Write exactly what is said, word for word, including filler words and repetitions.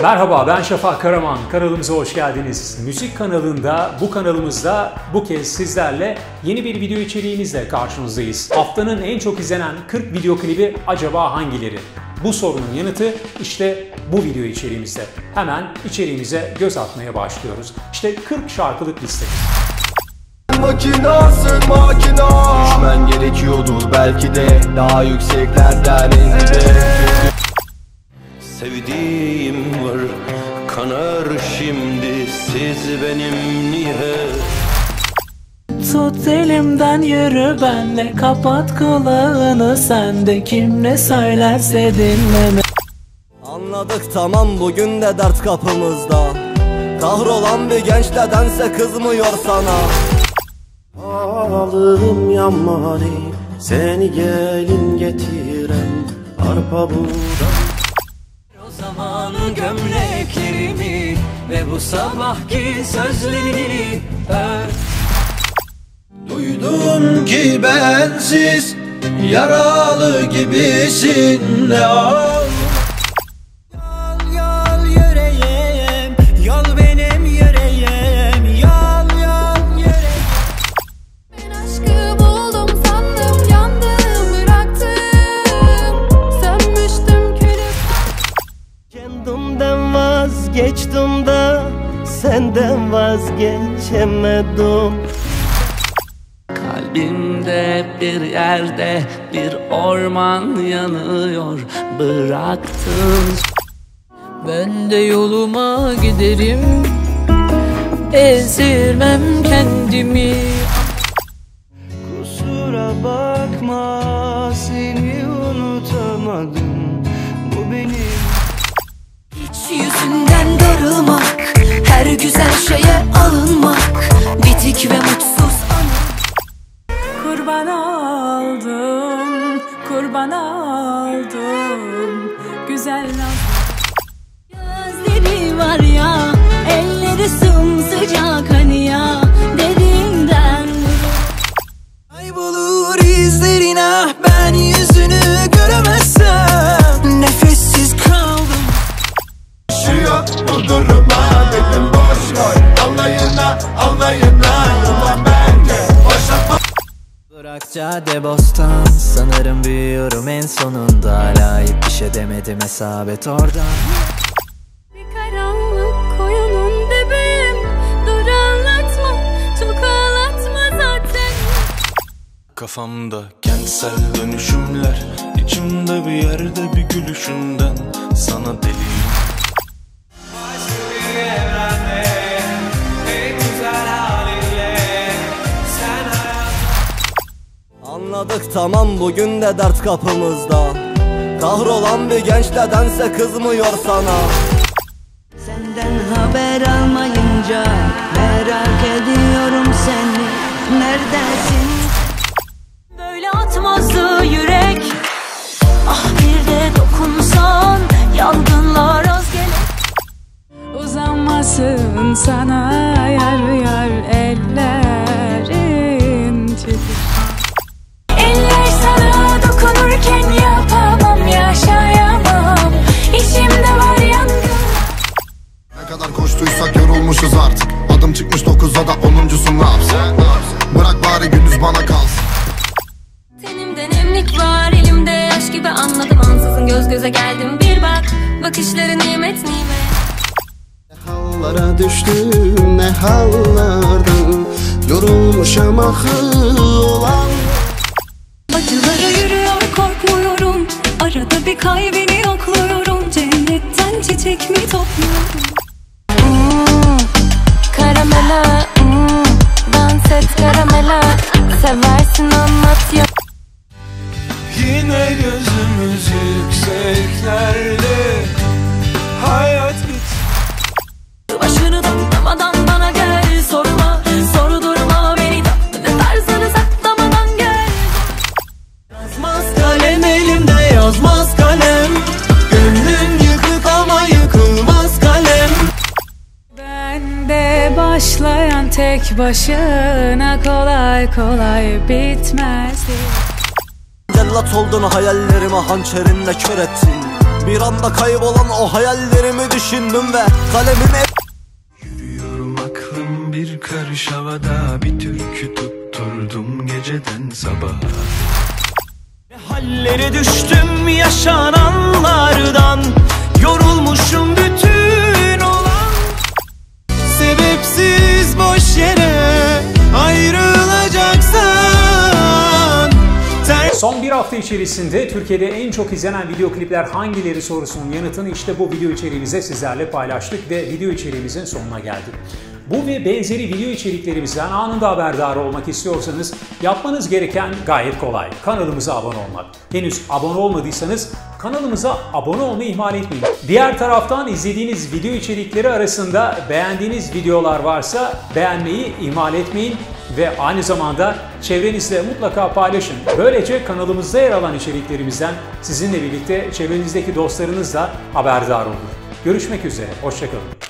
Merhaba, ben Şafak Karaman. Kanalımıza hoş geldiniz. Müzik kanalında, bu kanalımızda bu kez sizlerle yeni bir video içeriğimizle karşınızdayız. Haftanın en çok izlenen kırk video klibi acaba hangileri? Bu sorunun yanıtı işte bu video içeriğimizde. Hemen içeriğimize göz atmaya başlıyoruz. İşte kırk şarkılık liste. Makinasın makina. Düşmen gerekiyordur belki de daha yükseklerden indi. Sevdiğim var kanar şimdi, siz benim niye? Tut elimden yürü benle, kapat kulağını sen de, kim ne söylerse dinleme. Anladık tamam, bugün de dert kapımızda. Kahrolan bir genç nedense kızmıyor sana. Ağlım yamari, seni gelin getiren arpa buğday. O zaman gömleklerimi ve bu sabahki sözlerini ört. Duydum ki bensiz yaralı gibisin, ne al. Yol yol yüreğim, yol benim yüreğim, yol yol yüreğim. Ben aşkı buldum sandım, yandım bıraktım, sönmüştüm külüm. Kendimden vazgeçtim de senden vazgeçemedim. Kalbimde bir yerde bir orman yanıyor, bıraktın. Ben de yoluma giderim, ezdirmem kendimi. Kusura bakma, seni unutamadım, bu benim. Hiç yüzünden darılmak, her güzel şeye alınmak, bitik ve mutsuz anı. Kurban oldum, kurban oldum, güzel Gözleri var ya, elleri sımsıcak hani ya, derinden Kaybolur izlerine, ben yüzünü göremezsem nefessiz kaldım. Şu yok bu duruma dedim, boş ver anlayına anlayına, ulan ben de başlatma. Bırak cadde bostan, sanırım büyüyorum en sonunda. Hala hiçbir şey demedim, hesabet orada. bir karanlık koyunun dibim. Dur anlatma, çok ağlatma zaten. Kafamda kentsel dönüşümler, içimde bir yerde bir gülüşünden sana deliyim. Anladık tamam, bugün de dert kapımızda. Kahrolan bir genç nedense kızmıyor sana. Senden haber almayınca merak ediyorum seni, neredesin? Böyle atmazdı yürek. Ah bir de dokunsan, yangınlar az gelir. uzanmasın sana yar yar ellerin titrer. Eller sana dokunurken yapamam, yaşayamam. İçimde var yangın. Ne kadar koştuysak yorulmuşuz artık. Adım çıkmış dokuza da onuncusu ne yapsın? Bırak bari gündüz bana kalsın. Tenimde nemlik var, elimde yaş gibi anladım. Ansızın göz göze geldim, bir bak. Bakışları nimet nimet. Ne hallara düştüm, ne hallardan yorulmuşam ahı olan. Acılara yürüyor, korkmuyorum. Arada bir kalbini yokluyorum. Cennetten çiçek mi topluyorum? Hmm, karamela, hmm, dans et karamela. Seversin anlat ya. Yine gözümüz yükseklerde, hayat bit. Başını toplamadan bana gel, sorma, soru durma beni de tarzını saklamadan gel. Yazmaz kalem elimde, yazmaz kalem. Gönlüm yıkık ama yıkılmaz kalem. Bende başlayan tek başına kolay kolay bitmezdi. Cellat oldun hayallerime, hançerinle kör ettin. Bir anda kaybolan o hayallerimi düşündüm ve kalemime Yürüyorum aklım bir karış havada, bir türkü tutturdum geceden sabaha. Hallere düştüm yaşananlardan, yorulmuşum bütün olan. Sebepsiz boş yere ayrılacaksan. Son bir hafta içerisinde Türkiye'de en çok izlenen video klipler hangileri sorusunun yanıtını işte bu video içeriğimizde sizlerle paylaştık ve video içeriğimizin sonuna geldik. Bu ve benzeri video içeriklerimizden anında haberdar olmak istiyorsanız yapmanız gereken gayet kolay. Kanalımıza abone olmak. Henüz abone olmadıysanız kanalımıza abone olmayı ihmal etmeyin. Diğer taraftan izlediğiniz video içerikleri arasında beğendiğiniz videolar varsa beğenmeyi ihmal etmeyin ve aynı zamanda çevrenizle mutlaka paylaşın. Böylece kanalımızda yer alan içeriklerimizden sizinle birlikte çevrenizdeki dostlarınız da haberdar olur. Görüşmek üzere, hoşça kalın.